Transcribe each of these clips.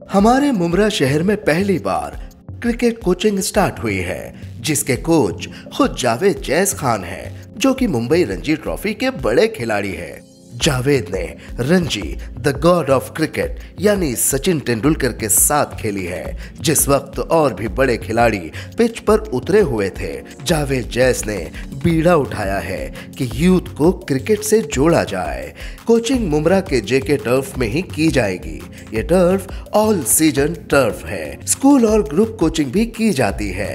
हमारे मुमरा शहर में पहली बार क्रिकेट कोचिंग स्टार्ट हुई है, जिसके कोच खुद जावेद जैस खान हैं, जो कि मुंबई रणजी ट्रॉफी के बड़े खिलाड़ी हैं। जावेद ने Ranji the god of cricket यानी सचिन तेंदुलकर के साथ खेली है, जिस वक्त और भी बड़े खिलाड़ी पिच पर उतरे हुए थे। जावेद जैस ने बीड़ा उठाया है कि यूथ को क्रिकेट से जोड़ा जाए। कोचिंग मुमरा के जेके टर्फ में ही की जाएगी। ये टर्फ ऑल सीजन टर्फ है। स्कूल और ग्रुप कोचिंग भी की जाती है।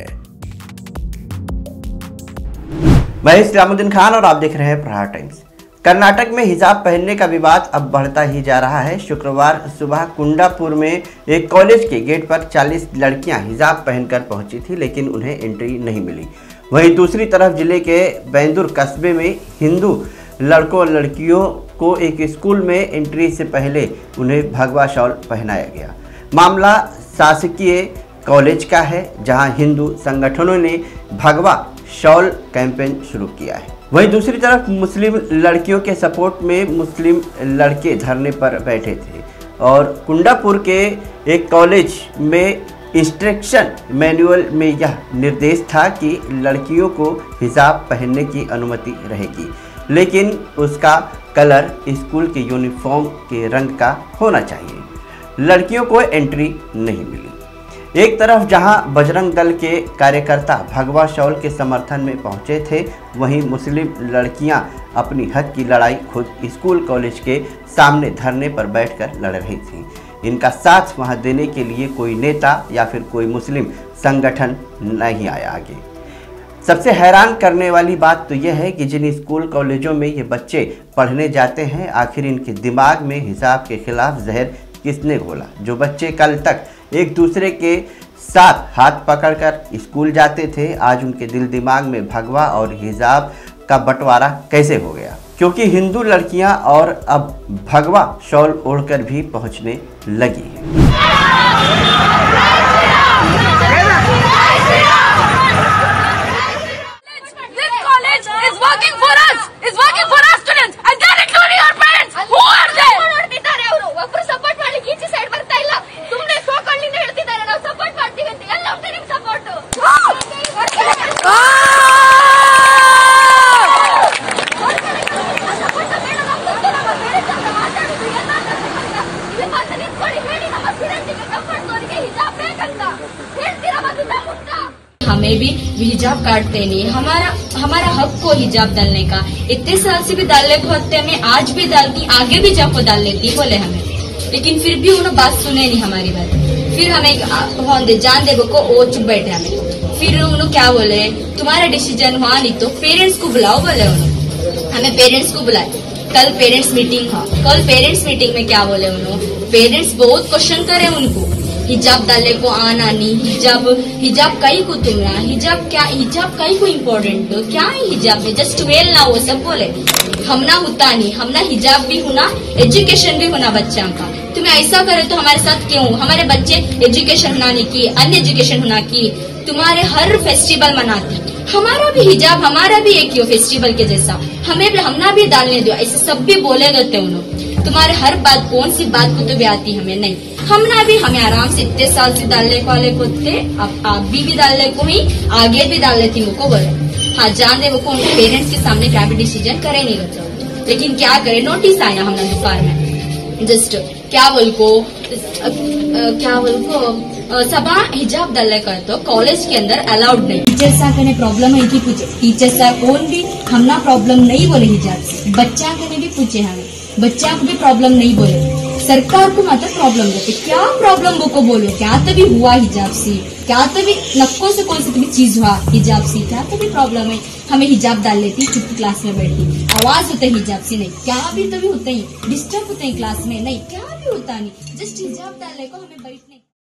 मैं इस्लामुद्दीन खान और आप देख रहे हैं प्रहार टाइम्स। कर्नाटक में हिजाब पहनने का विवाद अब बढ़ता ही जा रहा है। शुक्रवार सुबह कुंडापुर में एक कॉलेज के गेट पर 40 लड़कियां हिजाब पहनकर पहुंची थी, लेकिन उन्हें एंट्री नहीं मिली। वहीं दूसरी तरफ जिले के बैंदुर कस्बे में हिंदू लड़कों और लड़कियों को एक स्कूल में एंट्री से पहले उन्हें भगवा शॉल पहनाया गया। मामला शासकीय कॉलेज का है, जहां हिंदू संगठनों ने भगवा शॉल कैंपेन शुरू किया है। वहीं दूसरी तरफ मुस्लिम लड़कियों के सपोर्ट में मुस्लिम लड़के धरने पर बैठे थे और कुंडापुर के एक कॉलेज में इंस्ट्रक्शन मैनुअल में यह निर्देश था कि लड़कियों को हिजाब पहनने की अनुमति रहेगी, लेकिन उसका कलर स्कूल के यूनिफॉर्म के रंग का होना चाहिए। लड़कियों को एंट्री नहीं मिली। एक तरफ जहां बजरंग दल के कार्यकर्ता भगवा शॉल के समर्थन में पहुंचे थे, वहीं मुस्लिम लड़कियां अपनी हक की लड़ाई खुद स्कूल कॉलेज के सामने धरने पर बैठकर लड़ रही थीं। इनका साथ वहां देने के लिए कोई नेता या फिर कोई मुस्लिम संगठन नहीं आया आगे। सबसे हैरान करने वाली बात तो यह है कि जिन स्कूल कॉलेजों में ये बच्चे पढ़ने जाते हैं, आखिर इनके दिमाग में हिजाब के खिलाफ जहर किसने घोला। जो बच्चे कल तक एक दूसरे के साथ हाथ पकड़कर स्कूल जाते थे, आज उनके दिल दिमाग में भगवा और हिजाब का बंटवारा कैसे हो गया? क्योंकि हिंदू लड़कियां और अब भगवा शॉल ओढ़कर भी पहुंचने लगी हैं। हमें भी हिजाब काटते नहीं, हमारा हक को हिजाब डालने का। इतने साल से भी डालने को होते, हमें आज भी डालती, आगे भी जाको डाल लेती बोले हमें, लेकिन फिर भी उन्होंने बात सुने नहीं हमारी बात। फिर हमें जान दे को वो चुप बैठे हमें। फिर उन्होंने क्या बोले, तुम्हारा डिसीजन हुआ नहीं तो पेरेंट्स को बुलाओ बोले। उन्होंने हमें पेरेंट्स को बुलाए। कल पेरेंट्स मीटिंग था। कल पेरेंट्स मीटिंग में क्या बोले उन्होंने, पेरेंट्स बहुत क्वेश्चन करे उनको, हिजाब डालने को आना नहीं, हिजाब कई को तुमरा, हिजाब कई को इम्पोर्टेंट हो, क्या है हिजाब में, जस्ट वेल ना वो सब बोले। हमना होता नहीं, हमना हिजाब भी होना, एजुकेशन भी होना बच्चा का। तुम्हें ऐसा करे तो हमारे साथ क्यों? हमारे बच्चे एजुकेशन होना नहीं की, अन्य एजुकेशन होना की, तुम्हारे हर फेस्टिवल मनाती, हमारा भी हिजाब, हमारा भी एक ही फेस्टिवल के जैसा, हमना भी डालने दो, ऐसे सब भी बोले रहते उन्होंने। तुम्हारे हर बात, कौन सी बात को तो भी आती हमें नहीं, हमें आराम से इतने साल से डालने वाले को थे, अब आप भी डालने को ही, आगे भी डाल लेती मुझको बोले। हाँ जान दे वो उनके पेरेंट्स के सामने क्या भी डिसीजन करे नहीं बच्चों, लेकिन क्या करे, नोटिस आया हमने दोपहर में, जस्ट क्या बोल को सभा हिजाब डालने कर तो कॉलेज के अंदर अलाउड नहीं। टीचर्स का प्रॉब्लम है कि पूछे, टीचर्स कौन भी हमना प्रॉब्लम नहीं बोले हिजाब से, बच्चा के भी पूछे, हमें बच्चा को भी प्रॉब्लम नहीं बोले, सरकार को मतलब प्रॉब्लम देते। क्या प्रॉब्लम वो को बोलो, क्या तभी हुआ हिजाब से, क्या तभी नक्को से कौन सी भी चीज हुआ हिजाब से, क्या तभी प्रॉब्लम है, हमें हिजाब डाल लेती, चुप क्लास में बैठती, आवाज होता है हिजाब से, नहीं क्या भी तभी होता ही, डिस्टर्ब होते हैं क्लास में, नहीं क्या भी होता नहीं, जस्ट हिजाब डालने को हमें बैठने